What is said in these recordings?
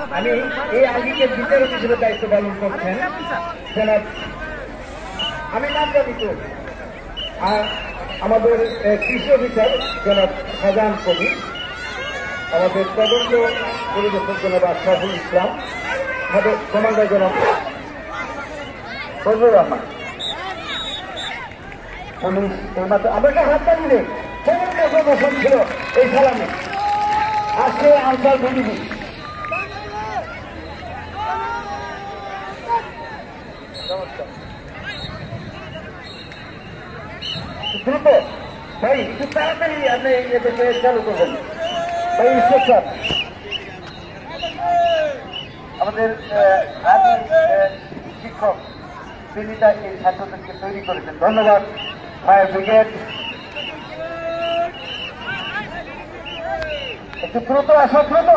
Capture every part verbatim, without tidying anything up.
আমি এই আঙ্গিকের বিচারক হিসেবে দায়িত্ব পালন করছেন জনাব, আমি নাম জানি তো, আর আমাদের কৃষি অফিসার জনাব শাহজাহান কবি, আমাদের তদন্ত পরিদর্শক জনাব আশরাফুল ইসলাম, আমাদের কমান্ডার জনাব ফজলুর রহমান। পুলিশ এইমাত্র আমাকে হাত পাঠিয়ে সমস্ত বসন ছিল এই সালামে আজকে আনসার বিডিবি। দ্রুত ভাই একটু তাড়াতাড়ি আপনি এদেরকে চালু করবেন ভাই। ইন্সপেক্টর আমাদের আদি শিক্ষক তিনি তা এই ছাত্রদেরকে তৈরি করেছেন, ধন্যবাদ। ফায়ার ব্রিগেড একটু দ্রুত আসো, দ্রুত।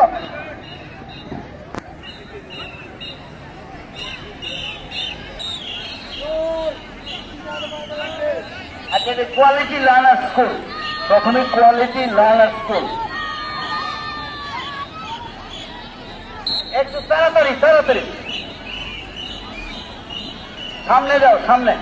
আচ্ছা, কোয়ালিটি লার্নার স্কুল, প্রথমে কোয়ালিটি লার্নার স্কুল, একটু তাড়াতাড়ি তাড়াতাড়ি সামনে যাও, সামনে।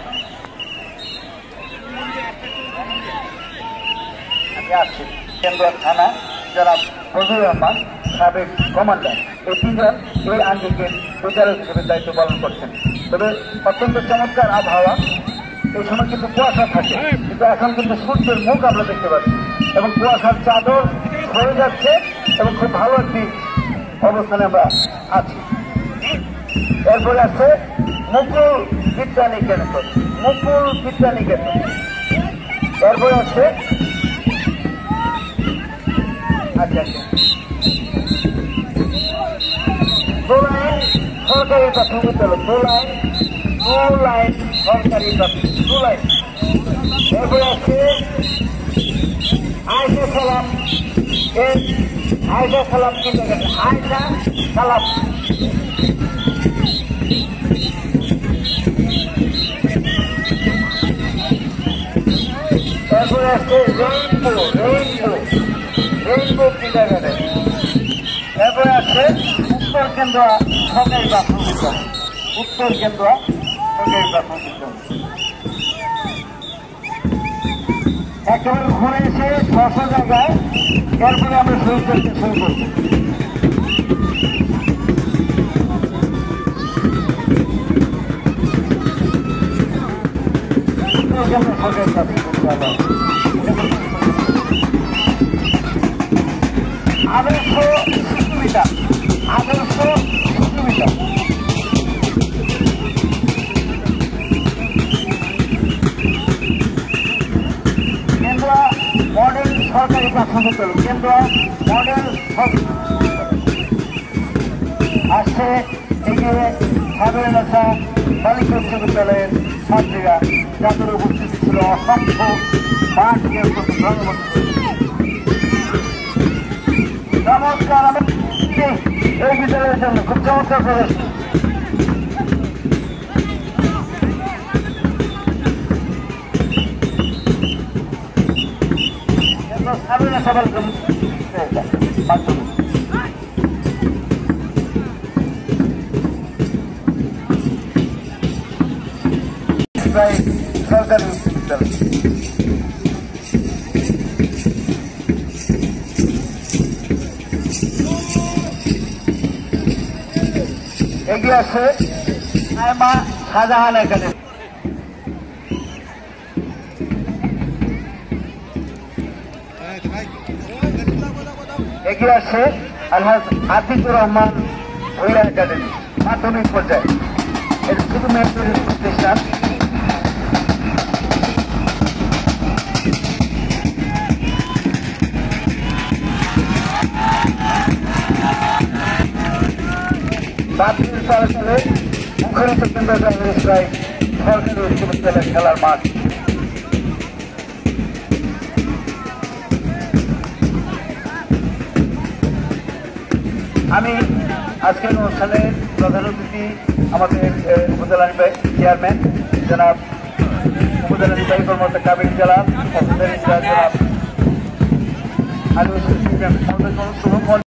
আমি আসছি কেন্দ্র থানা জনাব ফজলুর রহমান সাবেক কমান্ডার, এই তিনজন এই আঙ্গিকের বিচারক হিসেবে দায়িত্ব পালন করছেন। তবে অত্যন্ত চমৎকার আবহাওয়া, এই সময় কিন্তু কুয়াশা থাকে, কিন্তু এখন কিন্তু সূর্যের মুখ আমরা দেখতে পাচ্ছি এবং কুয়াশার চাদর হয়ে যাচ্ছে এবং খুব ভালো একটি অবস্থানে আমরা আছি। এরপরে আছে মুকুল বিদ্যা নিকেতন, মুকুল বিদ্যা নিকেতন। এরপরে আছে আচ্ছা আচ্ছা দোলাইন সরকারি প্রাথমিক বিদ্যালয়, দোলাইন দোলাইন সরকারি প্রাথমিক দোলাইন। এরপরে আছে আয়সা সালাম, আয়সা সালাম কিন্ডারগার্টেন, আয়সা সালাম। এরপরে আছে রেইনবো, রেইনবো রেইনবো কিন্ডারগার্টেন। এরপরে আছে উত্তর কেন্দ্র সরকারি প্রাথমিক বিদ্যালয়, উত্তর কেন্দ্র সরকারি প্রাথমিক বিদ্যালয়। একেবারে ঘুরে এসে ছশো জায়গায়, এরপরে আমরা শুরু করতে শুরু করবো। সরকারি প্রাথমিক বিদ্যালয় আদর্শ সুবিধা, আদর্শ সুবিধা। কেন্দ্র মডেল সরকারি প্রাথমিক বিদ্যালয়, কেন্দ্র মডেল আসছে এগিয়ে স্বাধীনতা বালিকা উচ্চ বিদ্যালয়ের ছাত্রীরা, যাদের উপস্থিতি ছিল অসংখ্য পাঠকের প্রতি ধন্যবাদ। চমৎকার, আমি এই বিদ্যালয়ের জন্য খুব চমৎকার প্রবেশ। সরকারি বিদ্যালয় এগিয়ে আছে মা শাহজাহান একাডেমি, এগিয়ে আছে আলহাজ আতিকুর রহমান ভৈরা একাডেমি মাধ্যমিক পর্যায়ে। এটা শুধু মেয়েদের প্রতিষ্ঠান। বাতিল চলাচলে মুখরিত কেন্দ্র প্রায় সরকারি উচ্চ বিদ্যালয়ের খেলার মাঠ। আমি আজকের অনুষ্ঠানে প্রধান অতিথি আমাদের উপজেলা নির্বাহী চেয়ারম্যান জনাব উপজেলা নির্বাহী কর্মকর্তা কাবিল জেলা জনাব আলী